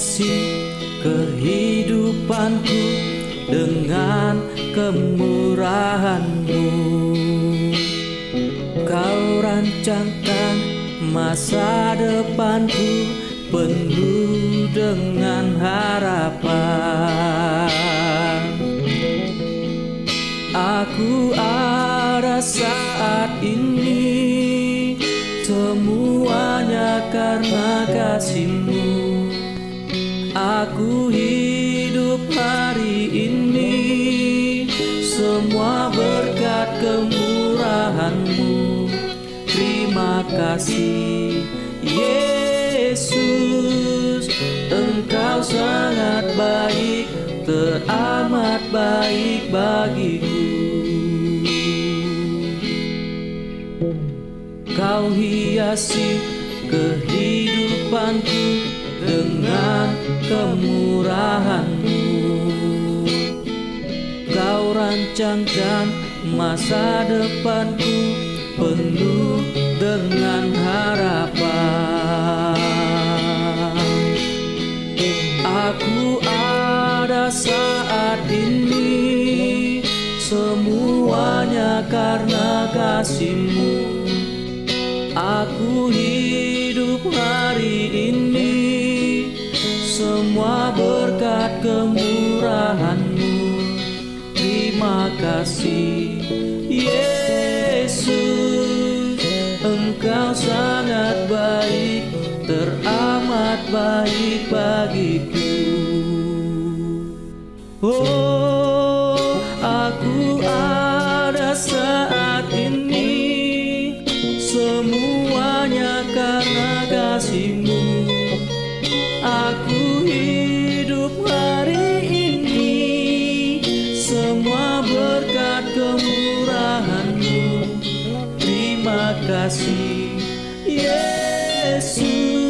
hiasi kehidupanku dengan kemurahan-Mu. Kau rancangkan masa depanku penuh dengan harapan. Aku ada saat ini, semuanya karena kasih-Mu. Aku hidup hari ini, semua berkat kemurahan-Mu. Terima kasih Yesus, Engkau sangat baik, teramat baik bagiku. Kau hiasi kehidupanku dengan kemurahan-Mu. Kau rancangkan masa depanku penuh dengan harapan. Aku ada saat ini, semuanya karena kasih-Mu. Aku hidup hari ini, semua berkat kemurahan-Mu. Terima kasih Yesus, Engkau sangat baik, teramat baik bagiku. Oh, aku ada saat ini, semuanya karena kasih-Mu. Aku hidup hari ini, semua berkat kemurahan-Mu. Terima kasih Yesus.